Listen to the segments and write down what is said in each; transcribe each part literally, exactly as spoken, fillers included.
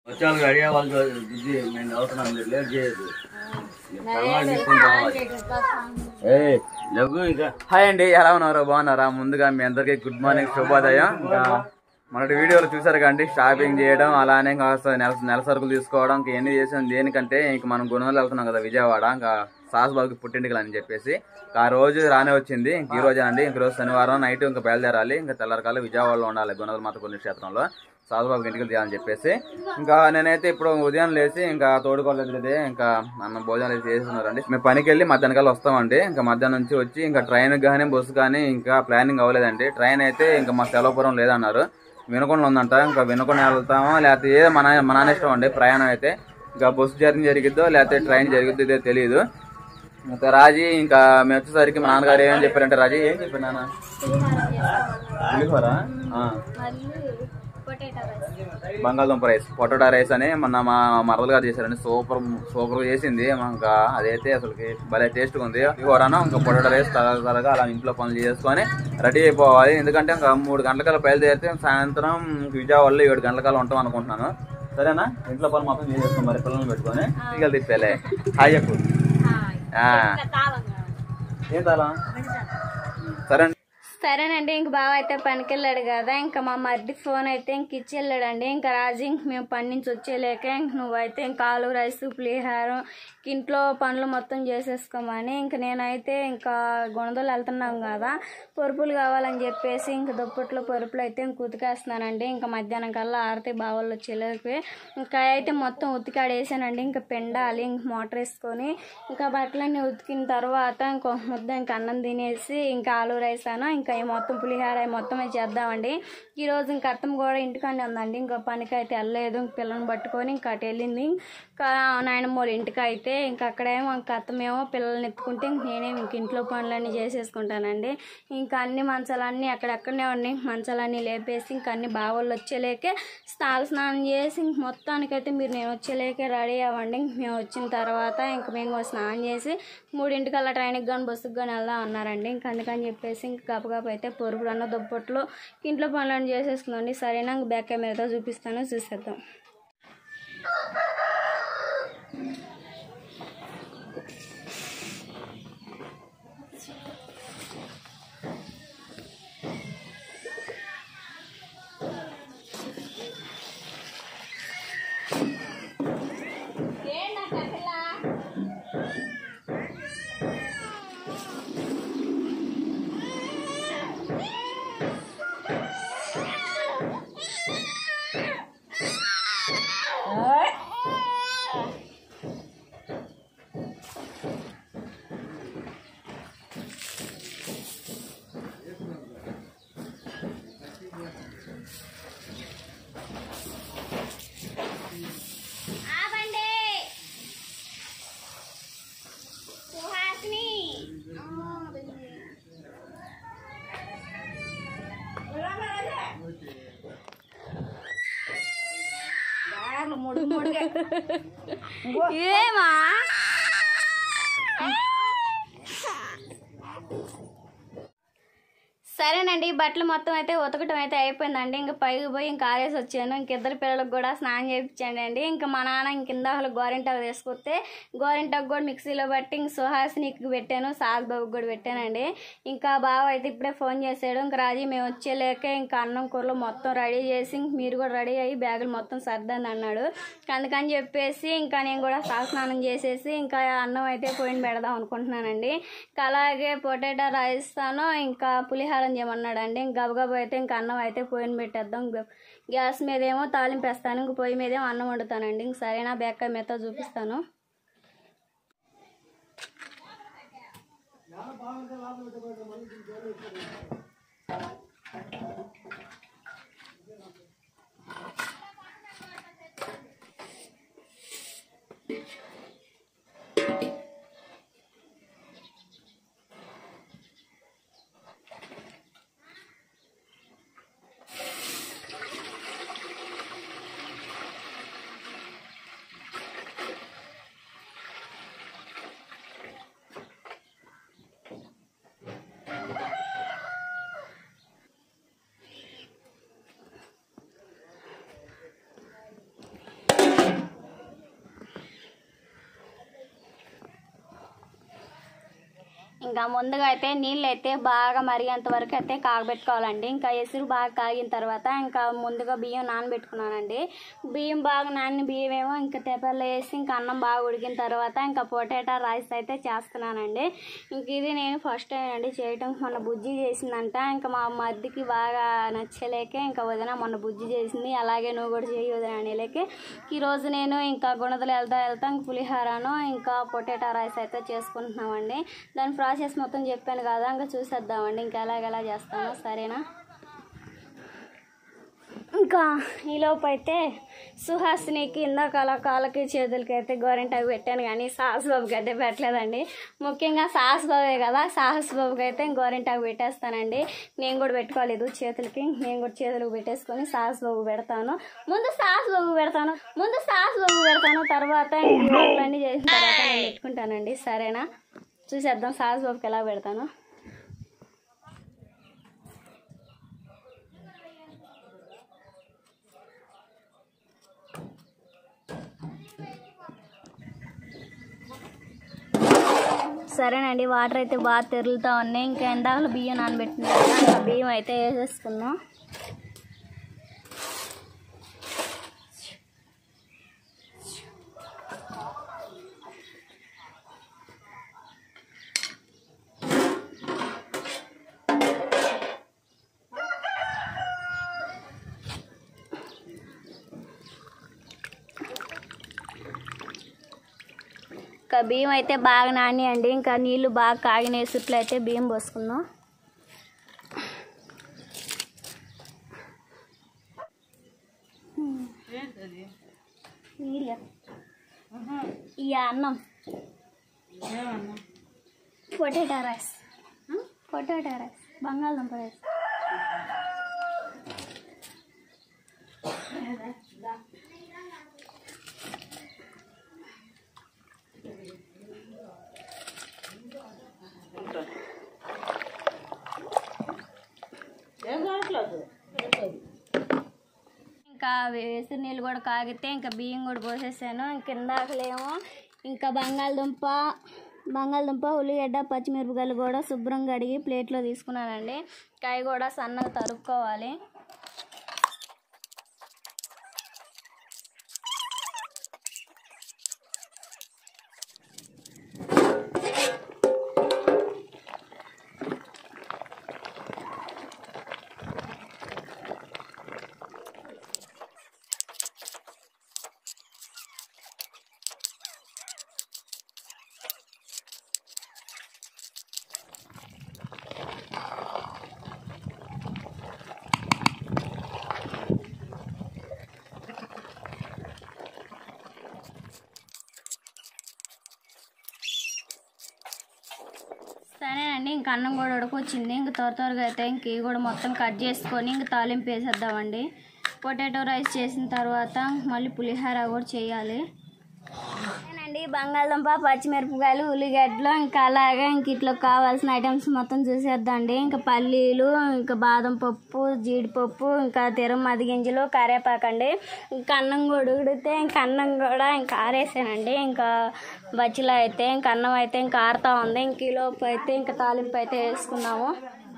వచ్చాను అడిగే వాళ్ళు నేను అవుతున్నాను లేట్ చేయదు. హాయ్ అండి, ఎలా ఉన్నారు? బాగున్నారా? ముందుగా మీ అందరికి గుడ్ మార్నింగ్, శుభోదయం. ఇంకా మొన్నటి వీడియోలో చూసారు కండి, షాపింగ్ చేయడం, అలానే కాస్త నెల నెల సరుకులు తీసుకోవడం, ఇంకా ఎన్ని చేసాం దేనికంటే ఇంక మనం గుణవాళ్ళు వెళ్తున్నాం కదా విజయవాడ, ఇంకా సాస్బాబుకి పుట్టింటికలు అని చెప్పేసి ఆ రోజు రానే వచ్చింది. ఇంక ఈ రోజే అండి, ఇంక రోజు శనివారం నైట్ ఇంకా బయలుదేరాలి. ఇంకా తెల్లరకాలు విజయవాడలో ఉండాలి గుణదల మాత పుణ్యక్షేత్రంలో సాధుబాబుకి ఇంటికి తీయాలని చెప్పేసి. ఇంకా నేనైతే ఇప్పుడు ఉదయం లేచి ఇంకా తోడుకోలేదు, ఇంకా అన్న భోజనాలు చేస్తున్నారండి. మేము పనికి వెళ్ళి మధ్యాహ్నం కల్లా వస్తామండి. ఇంకా మధ్యాహ్నం నుంచి వచ్చి ఇంకా ట్రైన్ కానీ బస్సు కానీ ఇంకా ప్లానింగ్ అవ్వలేదండి. ట్రైన్ అయితే ఇంకా మా సెలవుపురం లేదన్నారు, వినకుండా ఉందంట. ఇంకా వినకుండా వెళ్తామో లేకపోతే ఏదో మన మన ఇష్టం అండి. ప్రయాణం అయితే ఇంకా బస్సు జర్నీ జరిగిద్దో లేకపోతే ట్రైన్ జరిగిద్దో ఇదే తెలియదు. ఇంకా రాజీ ఇంకా మేము వచ్చేసరికి మా నాన్నగారు ఏమని చెప్పారంటే, రాజీ ఏం చెప్పారు నాన్న? పులిహోరా, బంగాళదుంప రైస్, పొటాటో రైస్ అని మొన్న మా మరదలు గారు చేశారండి. సూపర్ సూపర్ చేసింది. ఇంకా అదైతే అసలుకి భలే టేస్ట్గా ఉంది. పులిహోరాను ఇంకా పొటాటో రైస్ తరగా అలా ఇంట్లో పనులు చేసుకొని రెడీ అయిపోవాలి. ఎందుకంటే ఇంకా మూడు గంటలకల్లా బయలుదేరితే సాయంత్రం విజయవాడలో ఏడు గంటలకల్లా ఉంటాం అనుకుంటున్నాను. సరేనా? ఇంట్లో పనులు మొత్తం చేసేస్తాం మరి పిల్లల్ని పెట్టుకొని ఇక తిప్పేలే. హాయ్ చెప్పు. ఏం తాలా? సరే సరేనండి. ఇంక బావ అయితే పనికి వెళ్ళాడు కదా, ఇంకా మా మరిది ఫోన్ అయితే ఇంక ఇచ్చి వెళ్ళాడండి. ఇంకా రాజు ఇంక మేము పని నుంచి వచ్చేలేక ఇంక నువ్వైతే ఇంకా ఆలు రైస్ పులిహారం ఇంట్లో పనులు మొత్తం చేసేసుకోమని, ఇంక నేనైతే ఇంకా గుణదలు వెళ్తున్నాం కదా, పరుపులు కావాలని చెప్పేసి ఇంక దుప్పట్లో పరుపులు అయితే ఇంక ఉతికేస్తున్నానండి. ఇంకా మధ్యాహ్నం కల్లా ఆరితే బావల్లో వచ్చేలేక ఇంకా అయితే మొత్తం ఉతికాడేసానండి. ఇంకా పిండాలి ఇంక మోటార్ వేసుకొని ఇంకా బట్టలన్నీ ఉతికిన తర్వాత ఇంకో ముద్ద ఇంకా అన్నం తినేసి ఇంకా ఆలు రైస్ అను ఇంకా మొత్తం పులిహార మొత్తం చేద్దామండి. ఈరోజు ఇంక అత్తమ్మ కూడా ఇంటికానే ఉందండి, ఇంకా పనికి అయితే వెళ్ళలేదు. ఇంక పిల్లల్ని పట్టుకొని ఇంకా అటు వెళ్ళింది. ఇంకా నాయనమ్మ ఇంటికి అయితే ఇంకా అక్కడేమో ఇంక అత్తమేమో పిల్లల్ని ఎత్తుకుంటే ఇంక నేనేమో ఇంక ఇంట్లో పనులన్నీ చేసేసుకుంటానండి. ఇంకా అన్ని మంచాలన్నీ అక్కడక్కడనే ఉన్నాయి, మంచాలన్నీ లేపేసి ఇంక అన్ని బావోళ్ళు వచ్చేలేకే స్నాన స్నానం చేసి ఇంక మొత్తానికైతే మీరు నేను వచ్చేలేకే రెడీ అవ్వండి. ఇంక మేము వచ్చిన తర్వాత ఇంక మేము స్నానం చేసి మూడింటికల్లా ట్రైన్కి కానీ బస్సుకి కానీ వెళ్దాం అన్నారండి. ఇంక అందుకని చెప్పేసి ఇంక గబగబా అయితే పొరుపులు అన్న దుప్పట్లు ఇంట్లో పనులన్నీ చేసేసుకుందండి. సరేనా? ఇంక బ్యాక్ కెమెరాతో చూపిస్తాను, చూసేద్దాం. ఏమా సరేనండి, బట్టలు మొత్తం అయితే ఉతకటం అయితే అయిపోయిందండి. ఇంకా పైకి పోయి ఇంకా ఆరేసి వచ్చాను. ఇంక ఇద్దరు పిల్లలకు కూడా స్నానం చేయించండి అండి. ఇంకా మా నాన్న ఇంక ఇందాకలు గోరింటాకు తీసుకొస్తే గోరింటాకు కూడా మిక్సీలో బట్టి ఇంక సుహాసినికి పెట్టాను, సాగుబాబుకి కూడా పెట్టానండి. ఇంకా బావ అయితే ఇప్పుడే ఫోన్ చేశాడు. ఇంకా రాజీ మేము వచ్చేలేక ఇంకా అన్నం కూరలు మొత్తం రెడీ చేసి ఇంక మీరు కూడా రెడీ అయ్యి బ్యాగులు మొత్తం సర్దండి అన్నాడు. అందుకని చెప్పేసి ఇంకా నేను కూడా స్నానం చేసేసి ఇంకా అన్నం అయితే పోయిన పెడదాం అనుకుంటున్నానండి. ఇంకా అలాగే పొటాటో రైస్ తాను ఇంకా పులిహార చేయమన్నాడండి. ఇంక గబగబా అయితే ఇంక అన్నం అయితే పొయ్యిని పెట్టేద్దాం. గ్యాస్ మీదేమో తాలింపు వేస్తాను, ఇంక పొయ్యి మీదేమో అన్నం వండుతానండి. ఇంక సరేనా? బ్యాక్ మెత్త చూపిస్తాను. ఇంకా ముందుగా అయితే నీళ్ళు అయితే బాగా మరిగేంత వరకు అయితే కాగబెట్టుకోవాలండి. ఇంకా ఎసురు బాగా కాగిన తర్వాత ఇంకా ముందుగా బియ్యం నానబెట్టుకున్నానండి. బియ్యం బాగా నానిన బియ్యం ఏమో ఇంకా తెప్పల్లో వేసి ఇంకా అన్నం బాగా ఉడికిన తర్వాత ఇంకా పొటాటో రైస్ అయితే చేస్తున్నానండి. ఇంక ఇది నేను ఫస్ట్ టైం అండి చేయటం. మొన్న బుజ్జి చేసిందంట, ఇంకా మా మధ్యకి బాగా నచ్చలేక ఇంకా వదిన మొన్న బుజ్జి చేసింది, అలాగే నువ్వు కూడా చేయి వదిన అనేలేకే ఈరోజు నేను ఇంకా గుణదలు వెళ్తా వెళ్తా ఇంక పులిహోరను ఇంకా పొటాటో రైస్ అయితే చేసుకుంటున్నామండి. దాని ప్రాసెస్ మొత్తం చెప్పాను కదా, ఇంకా చూసేద్దామండి ఇంకా ఎలాగెలా చేస్తాను. సరేనా? ఇంకా ఈలోపు అయితే సుహాసినికి ఇందాక కాళ్ళకి చేతులకి అయితే గోరింటాకు పెట్టాను, కానీ సాహస్ బాబుకి అయితే పెట్టలేదండి. ముఖ్యంగా సాహస్ బాబే కదా, సాహస్ బాబుకి అయితే గోరింటాకు పెట్టేస్తానండి. నేను కూడా పెట్టుకోలేదు చేతులకి, నేను కూడా చేతులకు పెట్టేసుకొని సాహస్ బాబు పెడతాను. ముందు సాహస్ బాబు పెడతాను ముందు సాహస్ బాబు పెడతాను తర్వాత అన్నీ చేసిన తర్వాత నేను పెట్టుకుంటానండి. సరేనా? చూసేద్దాం సాహస్ బాబుకి ఎలా పెడతాను. సరేనండి, వాటర్ అయితే బాగా తెరులుతూ ఉన్నాయి. ఇంకా ఎందాకలు బియ్యం నానబెట్టింది కదా, ఇంకా బియ్యం అయితే వేసేసుకున్నాం. ఇంకా బియ్యం అయితే బాగా నానియండి. ఇంకా నీళ్ళు బాగా కాగిన చుట్లు అయితే బియ్యం పోసుకుందాం. ఇక అన్నం పొటాటో రైస్ పొటాటో రైస్ బంగాళదుంప రైస్. ఇంకా వేసి నీళ్ళు కూడా కాగితే ఇంకా బియ్యం కూడా పోసేసాను. ఇందాకలేమో ఇంకా బంగాళదుంప బంగాళదుంప ఉల్లిగడ్డ పచ్చిమిరపకాయలు కూడా శుభ్రంగా కడిగి ప్లేట్లో తీసుకున్నానండి. కాయ కూడా సన్నగా తరుక్కోవాలి. సరేనండి, ఇంక అన్నం కూడా ఉడకొచ్చింది. ఇంక త్వర త్వరగా అయితే ఇంక ఇవి కూడా మొత్తం కట్ చేసుకొని ఇంక తాలింపు వేసేద్దామండి. పొటాటో రైస్ చేసిన తర్వాత మళ్ళీ పులిహోర కూడా చేయాలి. అండి బంగాళదుంప పచ్చిమిరపకాయలు ఉల్లిగడ్డలు ఇంకా అలాగే ఇంక ఇట్లా కావాల్సిన ఐటమ్స్ మొత్తం చూసేద్దాండి. ఇంకా పల్లీలు ఇంకా బాదం పప్పు జీడిపప్పు ఇంకా తిరుమతి గింజలు కరేపాకండి. ఇంకా అన్నం కూడా ఉడితే ఇంకా అన్నం కూడా ఇంకా ఆరేసానండి. ఇంకా బచ్చిలో అయితే ఇంకా అన్నం అయితే ఇంకా ఆరుతూ ఉంది. ఇంక ఈలోపు అయితే ఇంకా తాలింపు అయితే వేసుకున్నాము.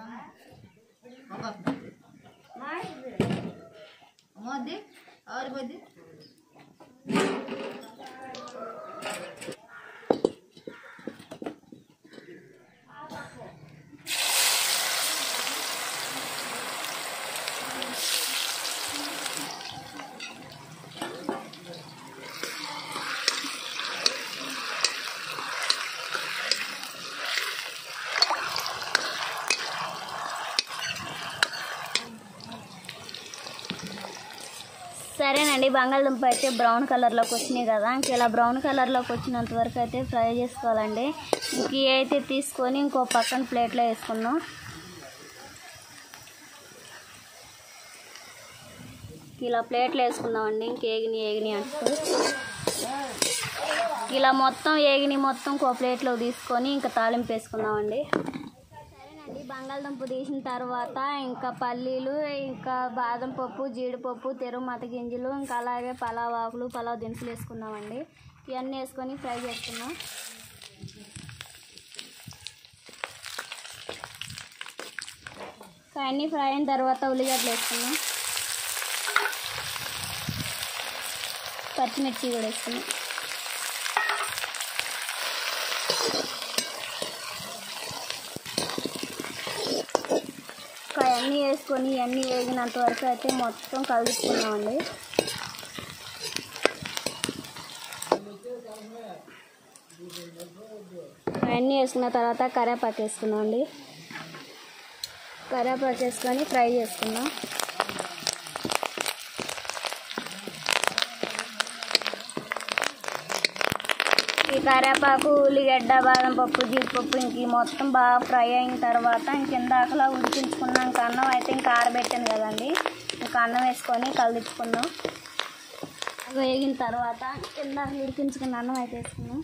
సరేనండి, బంగాళదుంప అయితే బ్రౌన్ కలర్లోకి వచ్చినాయి కదా, ఇంక ఇలా బ్రౌన్ కలర్లోకి వచ్చినంత వరకు అయితే ఫ్రై చేసుకోవాలండి. ఇంక అయితే తీసుకొని ఇంకో పక్కన ప్లేట్లో వేసుకున్నాం. ఇలా ప్లేట్లో వేసుకుందామండి. ఇంక ఏగిని ఏగిని అంటూ ఇలా మొత్తం ఏగిని మొత్తం ఇంకో ప్లేట్లో తీసుకొని ఇంకా తాలింపు వేసుకుందామండి. బంగాళదుంప తీసిన తర్వాత ఇంకా పల్లీలు ఇంకా బాదం పప్పు జీడిపప్పు తిరుమతి గింజలు ఇంకా అలాగే పలావ్ ఆకులు పలావ్ దినుసులు వేసుకున్నామండి. ఇవన్నీ వేసుకొని ఫ్రై చేసుకున్నాం. అన్నీ ఫ్రై అయిన తర్వాత ఉల్లిగడ్డలు వేసుకున్నాం, పచ్చిమిర్చి కూడా వేసుకున్నాం. అన్నీ వేసుకొని ఇవన్నీ వేగినంత వరకు అయితే మొత్తం కలుపుకున్నామండి. అవన్నీ వేసుకున్న తర్వాత కరివేపాకు వేసుకున్నాం అండి. కరివేపాకు వేసుకొని ఫ్రై చేసుకున్నాం. ఈ కరివేపాకు, ఉల్లిగడ్డ, బాదం పప్పు, జీడిపప్పు ఇంక మొత్తం బాగా ఫ్రై అయిన తర్వాత ఇంకెందాకలా ఉడికించుకున్నాం. ఇంకా అన్నం అయితే ఇంకా ఆరబెట్టాను కదండి, ఇంకా అన్నం వేసుకొని కలుపుకున్నాం. వేగిన తర్వాత ఇందాక ఉడికించుకున్న అన్నం అయితే వేసుకున్నాం.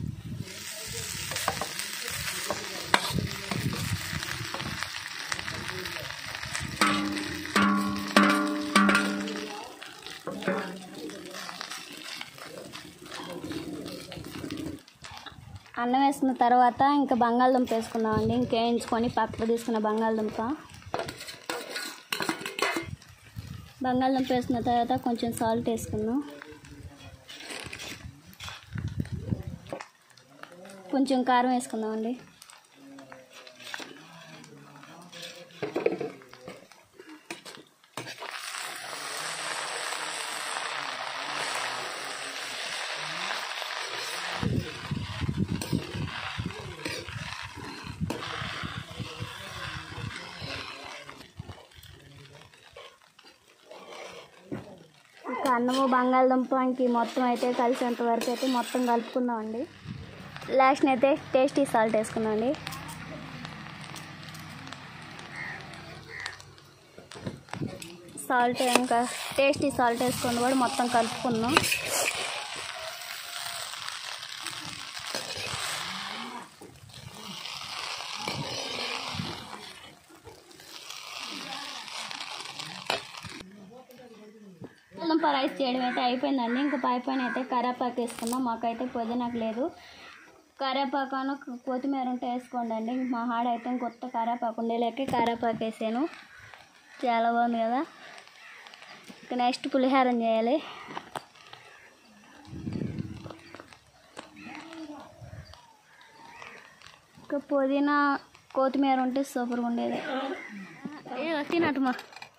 అన్నం వేసుకున్న తర్వాత ఇంకా బంగాళదుంప వేసుకున్నామండి. ఇంకేయించుకొని పక్కకు తీసుకున్న బంగాళదుంప బంగాళదుంప వేసుకున్న తర్వాత కొంచెం సాల్ట్ వేసుకున్నాం, కొంచెం కారం వేసుకుందామండి. అన్నము బంగాళదుంపకి మొత్తం అయితే కలిసేంత వరకు అయితే మొత్తం కలుపుకుందామండి. లాస్ట్ అయితే టేస్టీ సాల్ట్ వేసుకుందామండి. సాల్ట్ ఇంకా టేస్టీ సాల్ట్ వేసుకొని కూడా మొత్తం కలుపుకుందాం. బంగాళదుంప రైస్ చేయడం అయితే అయిపోయిందండి. ఇంకా పై పైన అయితే కరివేపాకు వేసుకున్నాం. మాకైతే పుదీనాకు లేదు, కరివేపాకు కొత్తిమీర ఉంటే వేసుకోండి అండి. మా హాడైతే కొత్త కరివేపాకు ఉండేలేక కరివేపాకు వేసాను. చాలా బాగుంది కదా. ఇంకా నెక్స్ట్ పులిహారం చేయాలి. ఇంకా పుదీనా కొత్తిమీర ఉంటే సూపర్గా ఉండేది. ఏ తినట్టుమా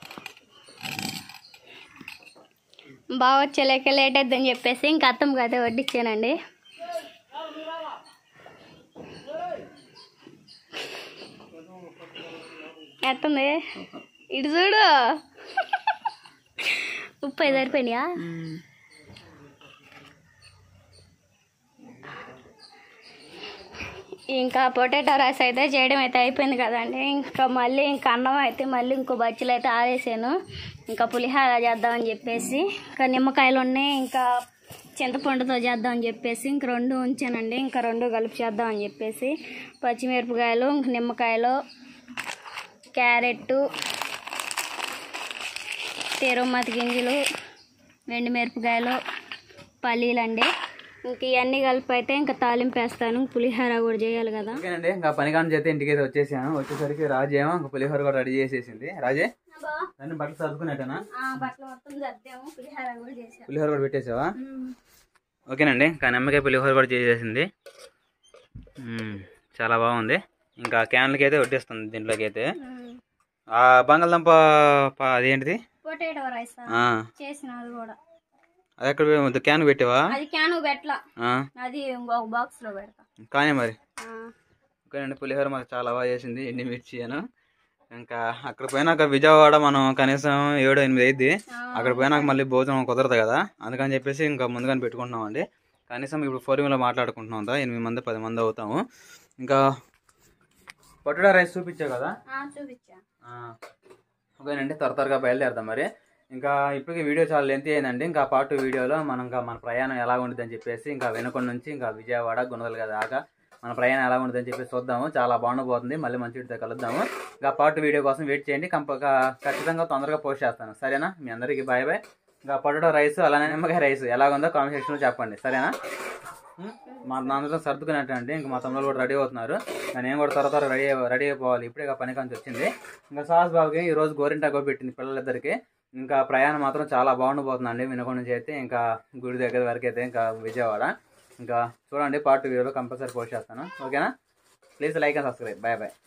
బాగా వచ్చేలేక లేట్ అవుతుందని చెప్పేసి ఇంకా అత్తమ్మకి అయితే వడ్డిచ్చానండి. ఎత్తుంది ఇటు చూడు, ఉప్పు ఐదు సరిపోయినాయా? ఇంకా పొటాటో రైస్ అయితే చేయడం అయితే అయిపోయింది కదండి. ఇంకా మళ్ళీ ఇంకా అన్నం అయితే మళ్ళీ ఇంకో బజ్జీలు అయితే ఆరేసాను. ఇంకా పులిహార చేద్దామని చెప్పేసి ఇంకా నిమ్మకాయలు ఉన్నాయి, ఇంకా చింతపండుతో చేద్దామని చెప్పేసి ఇంక రెండు ఉంచానండి. ఇంకా రెండు కలిపి చేద్దామని చెప్పేసి పచ్చిమిరపకాయలు, నిమ్మకాయలు, క్యారెట్, తెరుమతి గింజలు, ఎండుమిరపకాయలు, పల్లీలండి. ఇంక ఇవన్నీ కలిపి అయితే ఇంకా తాలింపు వేస్తాను. పులిహోర కూడా చేయాలి కదా. ఓకేనండి, ఇంకా పని కాని చేస్తే ఇంటికి అయితే వచ్చేసాను. వచ్చేసరికి రాజు ఏమో ఇంకా పులిహోర కూడా రెడీ చేసేసింది. రాజే అన్ని బట్టలు సర్దుకునేటనా? పులిహోర కూడా పెట్టేసావా? ఓకేనండి, ఇంకా నిమ్మకాయ పులిహోర కూడా చేసేసింది. చాలా బాగుంది. ఇంకా క్యాన్లకి అయితే వడ్డిస్తుంది. దీంట్లోకి అయితే ఆ బంగాళదుంప అదేంటిది పొటాటో రైస్ చేసిన అది కూడా అది ఎక్కడ క్యాన్ పెట్టావా? అది క్యాన్ పెట్టలా, అది ఇంకొక బాక్స్ లో పెడతా కానీ మరి. ఓకేనండి, పులిహోర మాకు చాలా బాగా చేసింది. ఎండి మిర్చి అను. ఇంకా అక్కడ పోయినాక విజయవాడ మనం కనీసం ఏడు ఎనిమిది అయింది. అక్కడ పోయినాక మళ్ళీ భోజనం కుదరదు కదా, అందుకని చెప్పేసి ఇంకా ముందుగానే పెట్టుకుంటున్నాం అండి. కనీసం ఇప్పుడు ఫోర్ వీలో మాట్లాడుకుంటున్నాం కదా, ఎనిమిది మంది పది మంది అవుతాము. ఇంకా పొటాటో రైస్ చూపించావు కదా? చూపించా. ఓకేనండి, త్వర త్వరగా బయలుదేరుతాం మరి. ఇంకా ఇప్పటికీ వీడియో చాలా లెంత్ అయిందండి. ఇంకా పార్ట్ టూ వీడియోలో మనం ఇంకా మన ప్రయాణం ఎలా ఉంటుంది అని చెప్పేసి ఇంకా వెనుకొండ నుంచి ఇంకా విజయవాడ గుణదల దాకా మన ప్రయాణం ఎలా ఉంటుంది అని చెప్పేసి చూద్దాము. చాలా బాగుండబోతుంది. మళ్ళీ మంచి వీడియోతో కలుద్దాము. ఇంకా పార్ట్ వీడియో కోసం వెయిట్ చేయండి. కంప ఖచ్చితంగా తొందరగా పోస్ట్ చేస్తాను, సరేనా? మీ అందరికీ బాయ్ బాయ్. ఇంకా పొటాటో రైస్ అలానే నిమ్మకాయ రైస్ ఎలాగుందో కామెంట్ సెక్షన్లో చెప్పండి, సరేనా? మా అందరం సర్దుకున్నట్టు అండి. ఇంకా మా తమ్ముళ్ళు కూడా రెడీ అవుతున్నారు. నేను కూడా త్వర త్వర రెడీ రెడీ అయిపోవాలి. ఇప్పుడే పని కాంచి వచ్చింది. ఇంకా సాహస్ బాబుకి ఈ రోజు గోరింటాకు పెట్టింది పిల్లలిద్దరికి. ఇంకా ప్రయాణం మాత్రం చాలా బాగుండిపోతుందండి. వినకొండ నుంచి అయితే ఇంకా గుడి దగ్గర వరకు అయితే ఇంకా విజయవాడ. ఇంకా చూడండి పార్ట్ వీడియోలో కంపల్సరీ పోస్ట్ చేస్తాను. ఓకేనా? Please like and subscribe. Bye bye.